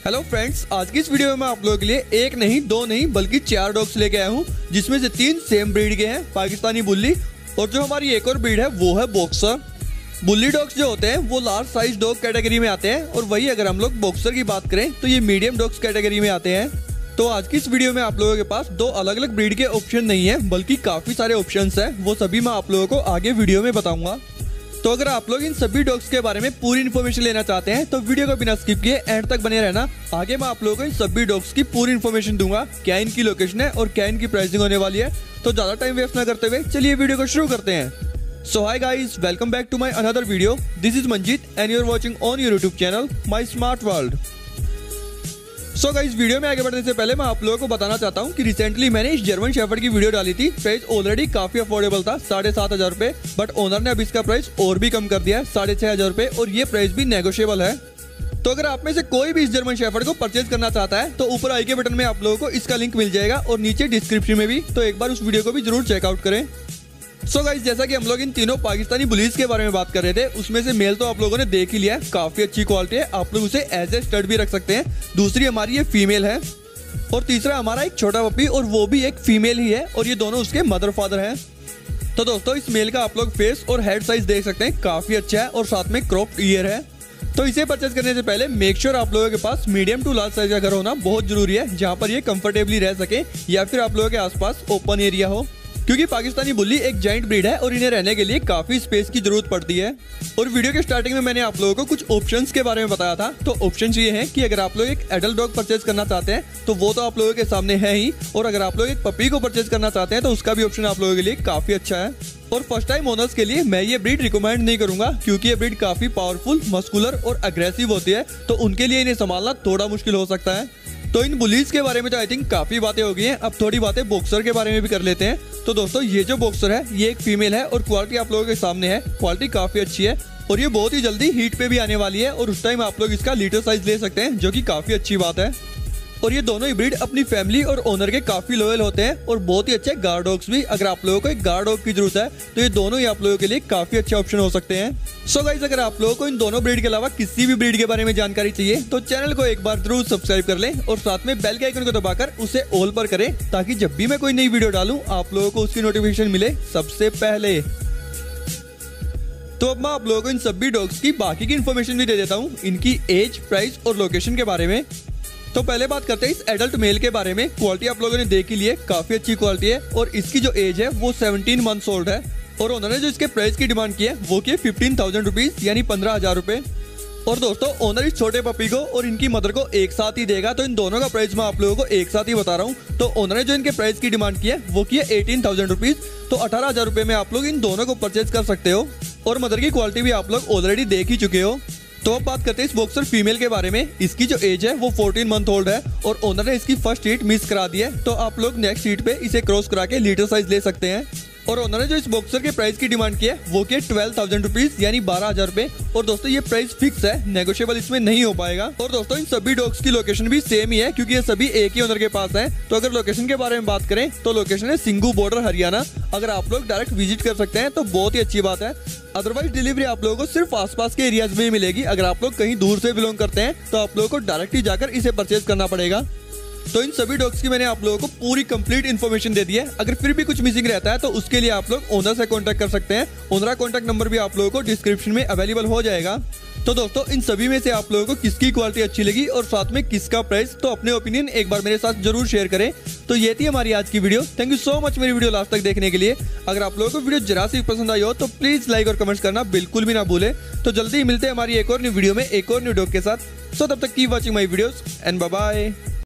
Hello friends, आज की इस वीडियो में मैं आप लोगों के लिए एक नहीं, दो नहीं बल्कि 4 डॉग्स लेके आया हूँ, जिसमें से 3 सेम ब्रीड के हैं, पाकिस्तानी बुल्ली। और जो हमारी एक और ब्रीड है वो है बॉक्सर। बुल्ली डॉग्स जो होते हैं वो लार्ज साइज डॉग कैटेगरी में आते हैं, और वही अगर हम लोग बॉक्सर की बात करें तो ये मीडियम डॉग्स कैटेगरी में आते हैं। तो आज की इस वीडियो में आप लोगों के पास 2 अलग अलग ब्रीड के ऑप्शन नहीं है, बल्कि काफी सारे ऑप्शंस हैं। वो सभी मैं आप लोगों को आगे वीडियो में बताऊंगा। तो अगर आप लोग इन सभी डॉग्स के बारे में पूरी इन्फॉर्मेशन लेना चाहते हैं तो वीडियो को बिना स्किप किए एंड तक बने रहना। आगे मैं आप लोगों को इन सभी डॉग्स की पूरी इन्फॉर्मेशन दूंगा, क्या इनकी लोकेशन है और क्या इनकी प्राइसिंग होने वाली है। तो ज्यादा टाइम वेस्ट ना करते हुए चलिए वीडियो को शुरू करते हैं। So hi guys, welcome back to my another video. This is Manjeet and you are watching on your YouTube channel my smart world. So guys, video में आगे बढ़ने से पहले मैं आप लोगों को बताना चाहता हूं कि रिसेंटली मैंने इस जर्मन शेफर्ड की वीडियो डाली थी। प्राइस ऑलरेडी काफी अफोर्डेबल था, 7,500 रुपए, बट ओनर ने अब इसका प्राइस और भी कम कर दिया है, 6,500 रुपए, और ये प्राइस भी नेगोशिएबल है। तो अगर आप में से कोई भी इस जर्मन शेफर्ड को परचेज करना चाहता है तो ऊपर आई के बटन में आप लोगों को इसका लिंक मिल जाएगा और नीचे डिस्क्रिप्शन में भी, तो एक बार उस वीडियो को भी जरूर चेकआउट करें। सो गाइस, जैसा कि हम लोग इन तीनों पाकिस्तानी बुलीज के बारे में बात कर रहे थे, उसमें से मेल तो आप लोगों ने देख ही लिया है, काफी अच्छी क्वालिटी है, आप लोग उसे एज ए स्टड भी रख सकते हैं। दूसरी हमारी ये फीमेल है, और तीसरा हमारा एक छोटा पपी, और वो भी एक फीमेल ही है, और ये दोनों उसके मदर फादर हैं। तो दोस्तों, इस मेल का आप लोग फेस और हेड साइज देख सकते हैं, काफी अच्छा है, और साथ में क्रॉप्ड ईयर है। तो इसे परचेज करने से पहले मेक श्योर आप लोगों के पास मीडियम टू लार्ज साइज का घर होना बहुत जरूरी है, जहाँ पर ये कंफर्टेबली रह सके, या फिर आप लोगों के आसपास ओपन एरिया हो, क्योंकि पाकिस्तानी बुल्ली एक जाइंट ब्रीड है और इन्हें रहने के लिए काफी स्पेस की जरूरत पड़ती है। और वीडियो के स्टार्टिंग में मैंने आप लोगों को कुछ ऑप्शंस के बारे में बताया था। तो ऑप्शंस ये हैं कि अगर आप लोग एक एडल्ट डॉग परचेज करना चाहते हैं तो वो तो आप लोगों के सामने है ही, और अगर आप लोग एक पपी को परचेज करना चाहते हैं तो उसका भी ऑप्शन आप लोगों के लिए काफी अच्छा है। और फर्स्ट टाइम ओनर्स के लिए मैं ये ब्रीड रिकमेंड नहीं करूंगा, क्योंकि ये ब्रीड काफी पावरफुल, मस्कुलर और अग्रेसिव होती है, तो उनके लिए इन्हें संभालना थोड़ा मुश्किल हो सकता है। तो इन बुलीज के बारे में तो आई थिंक काफी बातें हो गई हैं, अब थोड़ी बातें बॉक्सर के बारे में भी कर लेते हैं। तो दोस्तों, ये जो बॉक्सर है ये एक फीमेल है, और क्वालिटी आप लोगों के सामने है, क्वालिटी काफी अच्छी है, और ये बहुत ही जल्दी हीट पे भी आने वाली है, और उस टाइम आप लोग इसका लीटर साइज ले सकते हैं, जो कि काफी अच्छी बात है। और ये दोनों ही ब्रीड अपनी फैमिली और ओनर के काफी लॉयल होते हैं, और बहुत ही अच्छे गार्ड डॉग्स भी। अगर आप लोगों को एक गार्ड डॉग की जरूरत है तो ये दोनों ही आप लोगों के लिए काफी अच्छे ऑप्शन हो सकते हैं। सो गाइस, अगर आप लोगों को इन दोनों ब्रीड के अलावा किसी भी ब्रीड के बारे में जानकारी चाहिए तो चैनल को एक बार जरूर सब्सक्राइब कर लें, और साथ में बेल के आइकन को दबाकर उसे ऑल पर करें, ताकि जब भी मैं कोई नई वीडियो डालूं आप लोगों को उसकी नोटिफिकेशन मिले सबसे पहले। तो अब मैं आप लोगों को इन सभी डॉग्स की बाकी की इन्फॉर्मेशन भी दे देता हूँ, इनकी एज, प्राइस और लोकेशन के बारे में। तो पहले बात करते हैं इस एडल्ट मेल के बारे में। क्वालिटी आप लोगों ने देख ही ली है, काफी अच्छी क्वालिटी है, और इसकी जो एज है वो 17 मंथ्स ओल्ड है, और ओनर ने जो इसके प्राइस की डिमांड की है वो की 15,000 रुपीज, यानी 15,000 रुपए। और दोस्तों, ओनर इस छोटे पपी को और इनकी मदर को एक साथ ही देगा, तो इन दोनों का प्राइस मैं आप लोगों को एक साथ ही बता रहा हूँ। तो ओनर ने जो इनके प्राइस की डिमांड की है वो की है 18,000 रुपीज, तो 18,000 रुपए में आप लोग इन दोनों को परचेज कर सकते हो, और मदर की क्वालिटी भी आप लोग ऑलरेडी देख ही चुके हो। तो अब बात करते हैं इस बॉक्सर फीमेल के बारे में। इसकी जो एज है वो 14 मंथ ओल्ड है, और ओनर ने इसकी फर्स्ट हीट मिस करा दी है, तो आप लोग नेक्स्ट हीट पे इसे क्रॉस करा के लीटर साइज ले सकते हैं। और ओनर ने जो इस बॉक्सर के प्राइस की डिमांड की है वो की 12,000 रुपीज, यानी 12,000 रुपए। और दोस्तों, ये प्राइस फिक्स है, नेगोशिएबल इसमें नहीं हो पाएगा। और दोस्तों, इन सभी डॉग्स की लोकेशन भी सेम ही है, क्योंकि ये सभी एक ही ओनर के पास है। तो अगर लोकेशन के बारे में बात करें तो लोकेशन है सिंघू बॉर्डर, हरियाणा। अगर आप लोग डायरेक्ट विजिट कर सकते हैं तो बहुत ही अच्छी बात है। अदरवाइज डिलीवरी आप लोगों को सिर्फ आसपास के एरियाज में ही मिलेगी। अगर आप लोग कहीं दूर से बिलोंग करते हैं तो आप लोगों को डायरेक्ट ही जाकर इसे परचेज करना पड़ेगा। तो इन सभी डॉग्स की मैंने आप लोगों को पूरी कंप्लीट इन्फॉर्मेशन दे दी है। अगर फिर भी कुछ मिसिंग रहता है तो उसके लिए आप लोग ओनर से कांटेक्ट कर सकते हैं। ओनर का कांटेक्ट नंबर भी आप लोगों को डिस्क्रिप्शन में अवेलेबल हो जाएगा। तो दोस्तों, इन सभी में से आप लोगों को किसकी क्वालिटी अच्छी लगी और साथ में किसका प्राइस, तो अपने ओपिनियन एक बार मेरे साथ जरूर शेयर करें। तो ये थी हमारी आज की video. Thank you so much मेरी वीडियो लास्ट तक देखने के लिए। अगर आप लोगों को वीडियो जरा सी पसंद आई हो तो प्लीज लाइक और कमेंट्स करना बिल्कुल भी ना भूले। तो जल्दी ही मिलते हैं हमारी एक और न्यू वीडियो में एक और न्यू डॉग के साथ। सो तब तक keep watching my videos and bye bye.